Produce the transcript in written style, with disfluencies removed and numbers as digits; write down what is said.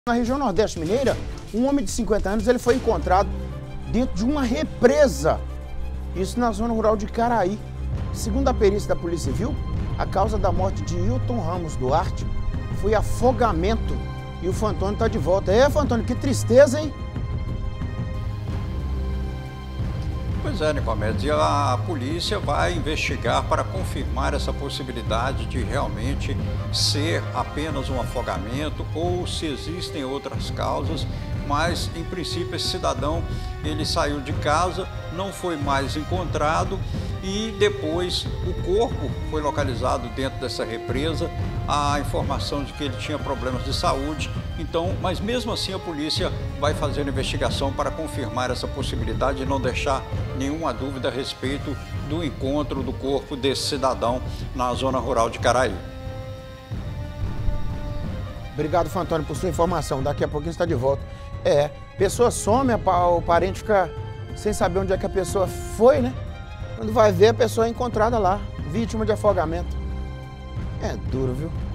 Na região Nordeste Mineira, um homem de 50 anos ele foi encontrado dentro de uma represa, isso na zona rural de Caraí. Segundo a perícia da Polícia Civil, a causa da morte de Hilton Ramos Duarte foi afogamento e o Fantônio está de volta. Fantônio, que tristeza, hein? Pois é, Nicomedes, e a polícia vai investigar para confirmar essa possibilidade de realmente ser apenas um afogamento ou se existem outras causas, mas em princípio esse cidadão ele saiu de casa, não foi mais encontrado e depois o corpo foi localizado dentro dessa represa, a informação de que ele tinha problemas de saúde, então, mas mesmo assim a polícia vai fazer a investigação para confirmar essa possibilidade e não deixar nenhuma dúvida a respeito do encontro do corpo desse cidadão na zona rural de Caraí. Obrigado, Fantônio, por sua informação. Daqui a pouquinho você está de volta. Pessoa some, o parente fica sem saber onde é que a pessoa foi, né? Quando vai ver, a pessoa é encontrada lá, vítima de afogamento. É duro, viu?